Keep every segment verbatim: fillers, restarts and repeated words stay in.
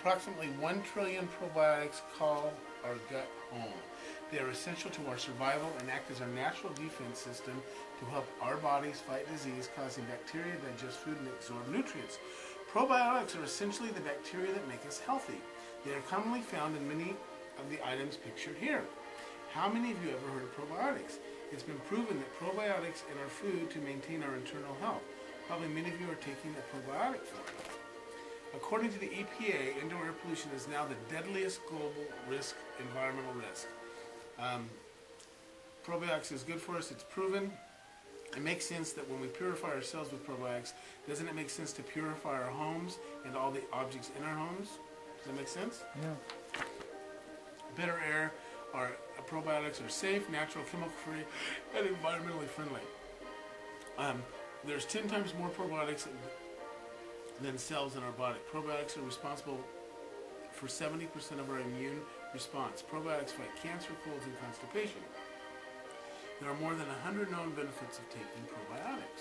Approximately one trillion probiotics call our gut home. They are essential to our survival and act as our natural defense system to help our bodies fight disease causing bacteria, digest food, and absorb nutrients. Probiotics are essentially the bacteria that make us healthy. They are commonly found in many of the items pictured here. How many of you ever heard of probiotics? It's been proven that probiotics in our food to maintain our internal health. Probably many of you are taking a probiotic for it. According to the E P A, indoor air pollution is now the deadliest global risk, environmental risk. Um, probiotics is good for us. It's proven. It makes sense that when we purify ourselves with probiotics, doesn't it make sense to purify our homes and all the objects in our homes? Does that make sense? Yeah. Better air, our probiotics are safe, natural, chemical-free, and environmentally friendly. Um, there's ten times more probiotics than cells in our body. Probiotics are responsible for seventy percent of our immune response. Probiotics fight cancer, colds, and constipation. There are more than one hundred known benefits of taking probiotics.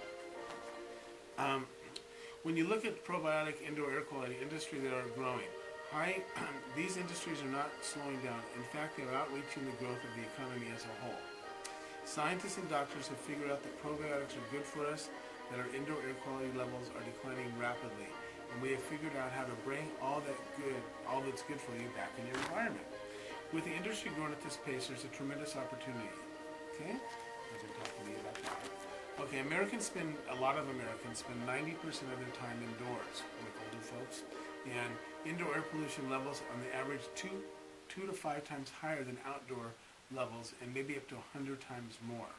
Um, when you look at probiotic indoor air quality industry, they are growing. High, these industries are not slowing down. In fact, they are outreaching the growth of the economy as a whole. Scientists and doctors have figured out that probiotics are good for us, that our indoor air quality levels are declining rapidly, and we have figured out how to bring all that good, all that's good for you back in your environment. With the industry growing at this pace, there's a tremendous opportunity. Okay? I've been talking to you about that. Okay, Americans spend, a lot of Americans spend ninety percent of their time indoors, like older folks, and indoor air pollution levels on the average two, two to five times higher than outdoor levels, and maybe up to a hundred times more.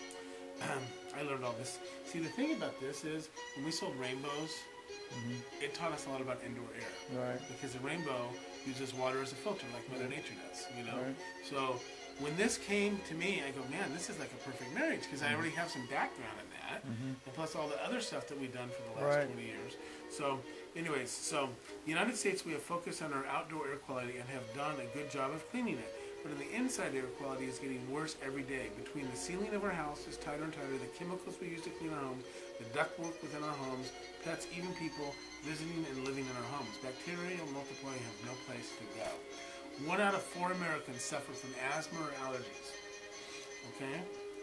I learned all this. See, the thing about this is, when we sold rainbows, mm-hmm. it taught us a lot about indoor air. Right. Because the rainbow uses water as a filter, like Mother Nature does, you know? Right. So, when this came to me, I go, man, this is like a perfect marriage, because mm-hmm. I already have some background in that, mm-hmm. and plus all the other stuff that we've done for the last right. twenty years. So, anyways, so, the United States, we have focused on our outdoor air quality and have done a good job of cleaning it. But in the inside, air quality is getting worse every day. Between the ceiling of our house is tighter and tighter, the chemicals we use to clean our homes, the ductwork within our homes, pets, even people visiting and living in our homes. Bacteria multiplying have no place to go. One out of four Americans suffer from asthma or allergies. Okay?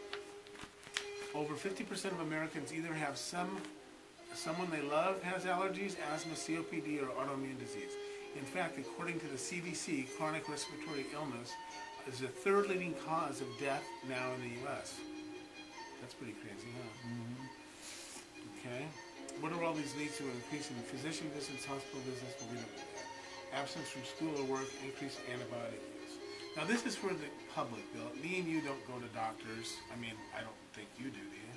Over fifty percent of Americans either have some, someone they love has allergies, asthma, C O P D, or autoimmune disease. In fact, according to the C D C, chronic respiratory illness is the third leading cause of death now in the U S That's pretty crazy, huh? Mm-hmm. Okay. What are all these leads to? An increase in physician visits, hospital visits, well, we don't do that. Absence from school or work, increased antibiotic use. Now, this is for the public, Bill. Me and you don't go to doctors. I mean, I don't think you do, do you?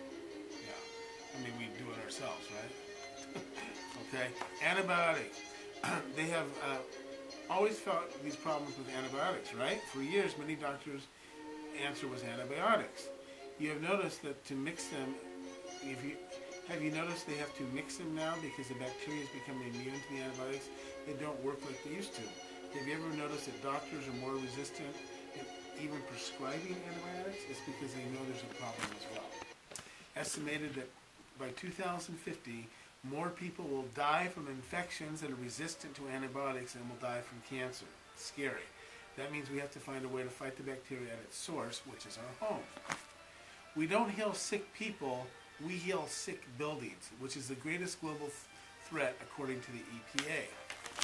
Yeah. I mean, we do it ourselves, right? Okay. Antibiotic. They have uh, always felt these problems with antibiotics, right? For years, many doctors' answer was antibiotics. You have noticed that to mix them, if you have you noticed they have to mix them now because the bacteria is becoming immune to the antibiotics? They don't work like they used to. Have you ever noticed that doctors are more resistant in even prescribing antibiotics? It's because they know there's a problem as well. Estimated that by two thousand fifty, more people will die from infections that are resistant to antibiotics than will die from cancer. It's scary. That means we have to find a way to fight the bacteria at its source, which is our home. We don't heal sick people, we heal sick buildings, which is the greatest global th- threat according to the E P A.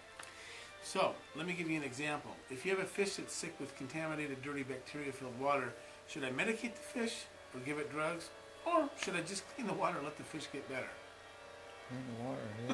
So, let me give you an example. If you have a fish that's sick with contaminated, dirty, bacteria-filled water, should I medicate the fish or give it drugs? Or should I just clean the water and let the fish get better? Clean the water, yeah.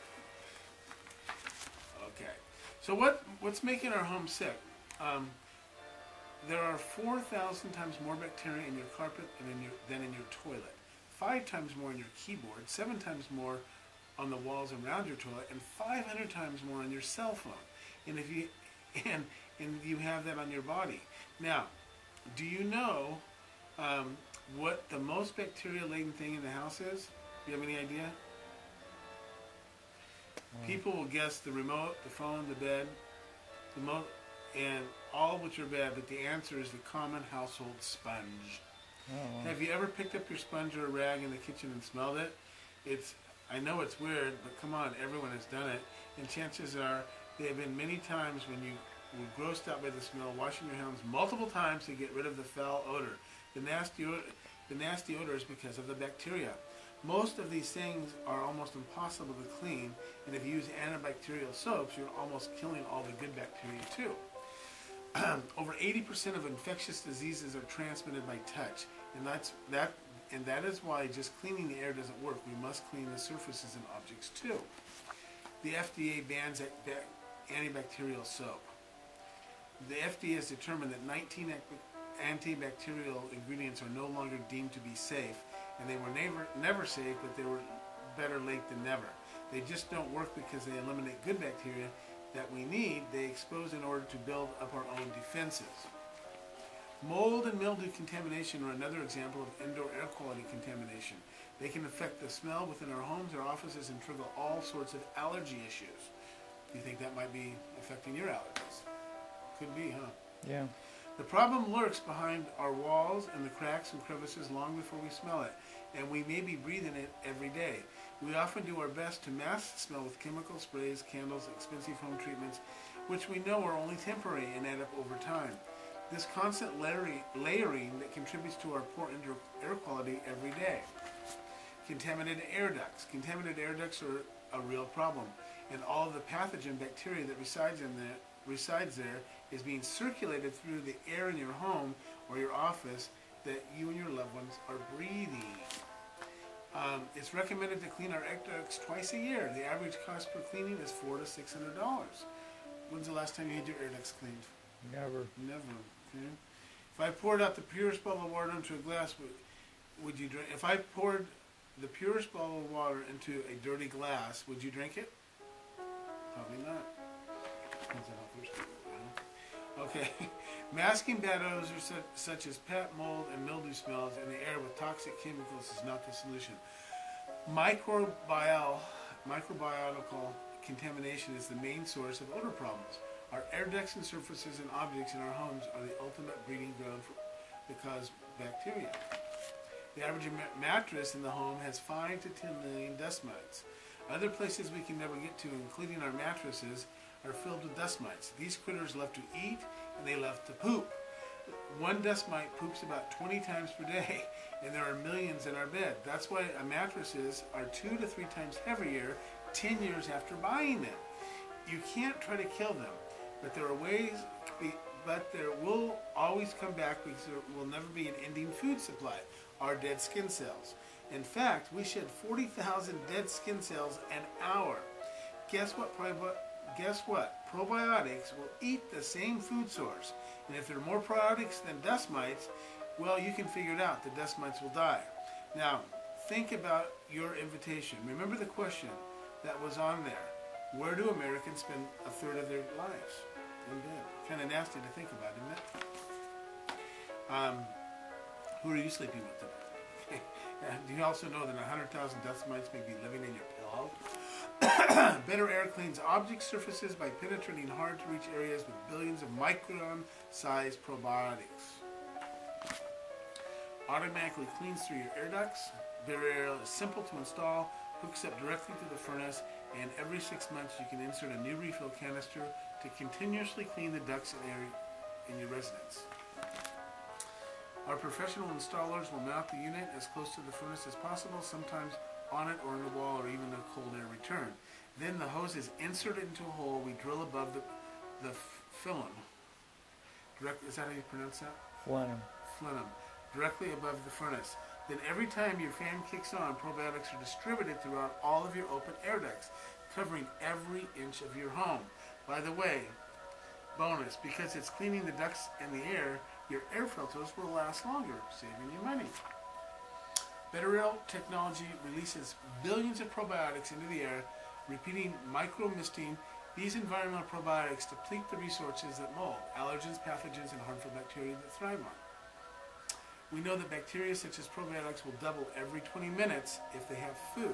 Okay. So what what's making our home sick? Um, there are four thousand times more bacteria in your carpet and in your, than in your toilet. Five times more in your keyboard. Seven times more on the walls around your toilet, and five hundred times more on your cell phone. And if you and and you have that on your body. Now, do you know um, what the most bacteria-laden thing in the house is? Do you have any idea? Wow. People will guess the remote, the phone, the bed, the mo and all of which are bad, but the answer is the common household sponge. Oh, wow. Have you ever picked up your sponge or a rag in the kitchen and smelled it? It's I know it's weird, but come on, everyone has done it. and chances are there have been many times when you were grossed out by the smell, washing your hands multiple times to get rid of the foul odor. The nasty, the nasty odor is because of the bacteria. Most of these things are almost impossible to clean, and if you use antibacterial soaps, you're almost killing all the good bacteria too. Over eighty percent of infectious diseases are transmitted by touch, and that's that. And that is why just cleaning the air doesn't work. We must clean the surfaces and objects too. The F D A bans antibacterial soap. The F D A has determined that nineteen antibacterial ingredients are no longer deemed to be safe, and they were never, never safe, but they were better late than never. They just don't work because they eliminate good bacteria that we need, they expose in order to build up our own defenses. Mold and mildew contamination are another example of indoor air quality contamination. They can affect the smell within our homes or offices and trigger all sorts of allergy issues. Do you think that might be affecting your allergies? Could be, huh? Yeah. The problem lurks behind our walls and the cracks and crevices long before we smell it, and we may be breathing it every day. We often do our best to mask the smell with chemical sprays, candles, expensive home treatments, which we know are only temporary and add up over time. This constant layering, layering that contributes to our poor indoor air quality every day. Contaminated air ducts. Contaminated air ducts are a real problem, and all of the pathogen bacteria that resides in there, resides there is being circulated through the air in your home or your office that you and your loved ones are breathing. Um, it's recommended to clean our air ducts twice a year. The average cost per cleaning is four to six hundred dollars. When's the last time you had your air ducts cleaned? Never. Never. Okay. If I poured out the purest bottle of water into a glass, would, would you drink? If I poured the purest bottle of water into a dirty glass, would you drink it? Probably not. Depends on how thirsty you are, huh? Okay. Masking bad odors such, such as pet, mold, and mildew smells in the air with toxic chemicals is not the solution. Microbial, microbiological contamination is the main source of odor problems. Our air ducts and surfaces and objects in our homes are the ultimate breeding ground for that cause bacteria. The average ma mattress in the home has five to ten million dust mites. Other places we can never get to, including our mattresses, are filled with dust mites. These critters love to eat, and they love to poop. One dust mite poops about twenty times per day, and there are millions in our bed. That's why our mattresses are two to three times heavier ten years after buying them. You can't try to kill them, but there are ways, but there will always come back because there will never be an ending food supply, our dead skin cells. In fact, we shed forty thousand dead skin cells an hour. Guess what? Guess what? Probiotics will eat the same food source. And if there are more probiotics than dust mites, well, you can figure it out. The dust mites will die. Now, think about your invitation. Remember the question that was on there. Where do Americans spend a third of their lives? In bed. Kind of nasty to think about, isn't it? Um, who are you sleeping with today? And do you also know that one hundred thousand dust mites may be living in your pillow? Better air cleans object surfaces by penetrating hard-to-reach areas with billions of micron-sized probiotics. Automatically cleans through your air ducts. Better Air is simple to install, hooks up directly to the furnace, and every six months you can insert a new refill canister to continuously clean the ducts and air in your residence. Our professional installers will mount the unit as close to the furnace as possible, sometimes on it or in the wall or even a cold air return. Then the hose is inserted into a hole we drill above the, the phloem. Direct, is that how you pronounce that? Phloem. Phloem. Directly above the furnace. Then every time your fan kicks on, probiotics are distributed throughout all of your open air ducts, covering every inch of your home. By the way, bonus, because it's cleaning the ducts and the air, your air filters will last longer, saving you money. Better Air technology releases billions of probiotics into the air, repeating micro-misting. These environmental probiotics deplete the resources that mold, allergens, pathogens, and harmful bacteria that thrive on. We know that bacteria such as probiotics will double every twenty minutes if they have food.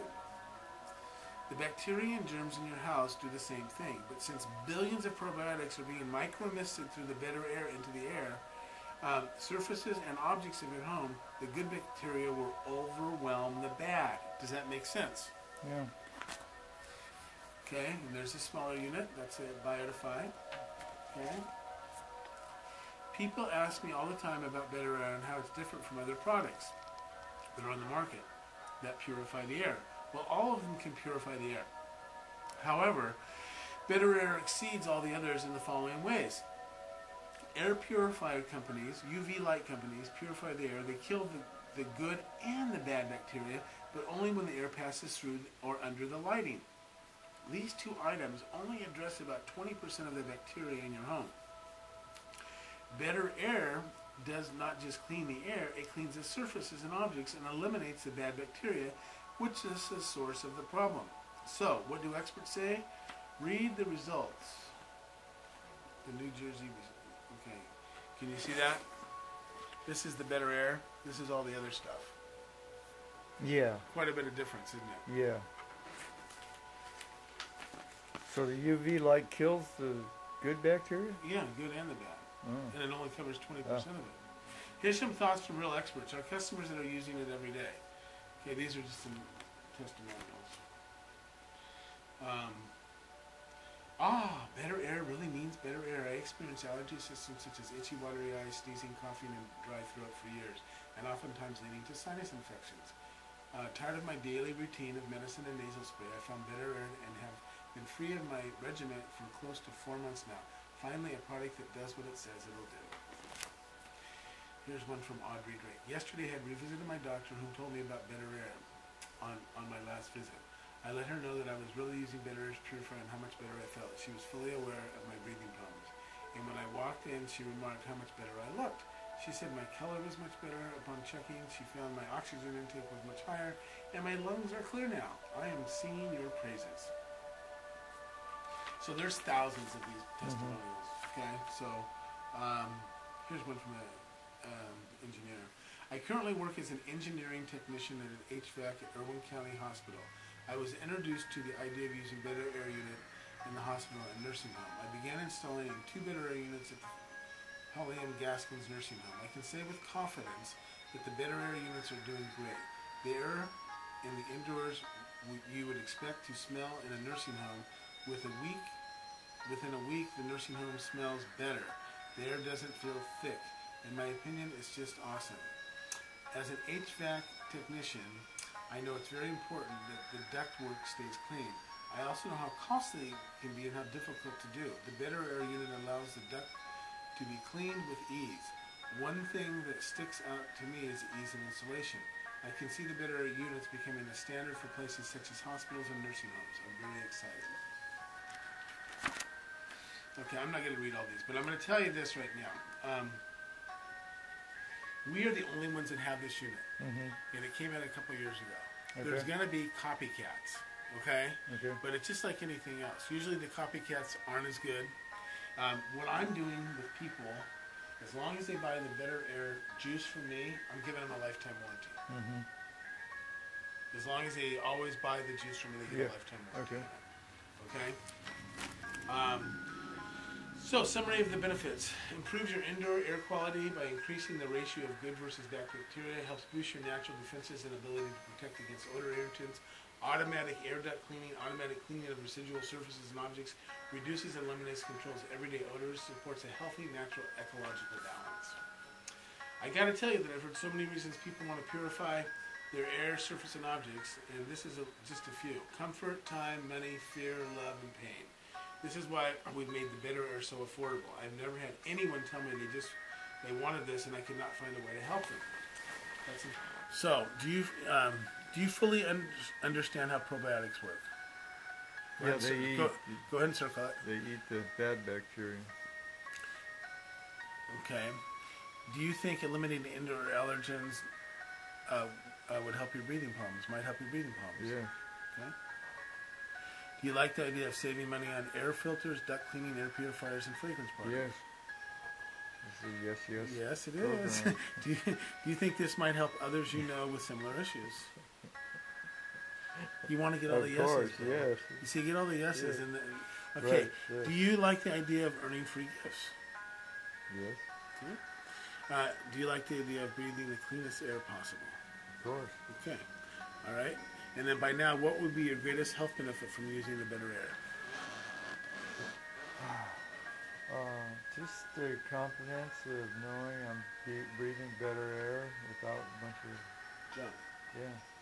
The bacteria and germs in your house do the same thing, but since billions of probiotics are being micro-misted through the Better Air into the air, Um, surfaces and objects of your home, the good bacteria will overwhelm the bad. Does that make sense? Yeah. Okay, and there's a smaller unit. That's a Biodify. Okay. People ask me all the time about Better Air and how it's different from other products that are on the market that purify the air. Well, all of them can purify the air. However, Better Air exceeds all the others in the following ways. Air purifier companies, U V light companies, purify the air. They kill the, the good and the bad bacteria, but only when the air passes through or under the lighting. These two items only address about twenty percent of the bacteria in your home. Better Air does not just clean the air, it cleans the surfaces and objects and eliminates the bad bacteria, which is the source of the problem. So, what do experts say? Read the results. The New Jersey, okay. Can you see that? This is the Better Air. This is all the other stuff. Yeah. Quite a bit of difference, isn't it? Yeah. So the U V light kills the good bacteria? Yeah, good and the bad. Oh. And it only covers twenty percent oh. of it. Here's some thoughts from real experts, our customers that are using it every day. Okay, these are just some testimonials. Um, ah, Better Air really means better air. I experience allergy symptoms such as itchy, watery eyes, sneezing, coughing, and dry throat for years, and oftentimes leading to sinus infections. Uh, tired of my daily routine of medicine and nasal spray, I found Better Air and have been free of my regimen for close to four months now. Finally, a product that does what it says it'll do. Here's one from Audrey Drake. Yesterday, I had revisited my doctor who told me about Better Air on, on my last visit. I let her know that I was really using Better Air's purifier and how much better I felt. She was fully aware of my breathing problems. And when I walked in, she remarked how much better I looked. She said my color was much better upon checking. She found my oxygen intake was much higher, and my lungs are clear now. I am singing your praises. So there's thousands of these testimonials. Mm-hmm. Okay, so um, here's one from an um, engineer. I currently work as an engineering technician at an H V A C at Irwin County Hospital. I was introduced to the idea of using Better Air unit in the hospital and nursing home. I began installing two Better Air units at the Holly M. Gaskins Nursing Home. I can say with confidence that the Better Air units are doing great. The air in the indoors you would expect to smell in a nursing home. With a week, within a week, the nursing home smells better. The air doesn't feel thick. In my opinion, it's just awesome. As an H V A C technician, I know it's very important that the ductwork stays clean. I also know how costly it can be and how difficult to do. The Better Air unit allows the duct to be cleaned with ease. One thing that sticks out to me is the ease of installation. I can see the Better Air units becoming a standard for places such as hospitals and nursing homes. I'm very excited. Okay, I'm not going to read all these, but I'm going to tell you this right now. Um, we are the only ones that have this unit, mm-hmm. and it came out a couple years ago. Okay. There's going to be copycats, okay? Okay. But it's just like anything else. Usually the copycats aren't as good. Um, what I'm doing with people, as long as they buy the Better Air juice from me, I'm giving them a lifetime warranty. Mm-hmm. As long as they always buy the juice from me, they get yeah. a lifetime warranty. Okay. Okay? Um, So, summary of the benefits. Improves your indoor air quality by increasing the ratio of good versus bad bacteria. Helps boost your natural defenses and ability to protect against odor irritants. Automatic air duct cleaning. Automatic cleaning of residual surfaces and objects. Reduces and eliminates controls everyday odors. Supports a healthy, natural, ecological balance. I gotta tell you that I've heard so many reasons people want to purify their air, surface, and objects. And this is a, just a few. Comfort, time, money, fear, love, and pain. This is why we've made the Better Air so affordable. I've never had anyone tell me they just they wanted this and I could not find a way to help them. That's so, do you um, do you fully un understand how probiotics work? Go yeah, ahead, they eat. Go, go ahead and circle it. They eat the bad bacteria. Okay. Do you think eliminating indoor allergens uh, uh, would help your breathing problems? Might help your breathing problems. Yeah. Okay. Do you like the idea of saving money on air filters, duct cleaning, air purifiers, and fragrance products? Yes. Yes, yes. Yes, it is. do, you, do you think this might help others you know with similar issues? You want to get all of the yeses. Course, yes. You see, get all the yeses. Yes. And the, okay. Right, right. Do you like the idea of earning free gifts? Yes. Okay. Uh, do you like the idea of breathing the cleanest air possible? Of course. Okay. All right. And then by now, what would be your greatest health benefit from using the better air? Uh, just the confidence of knowing I'm be- breathing better air without a bunch of Junk. yeah.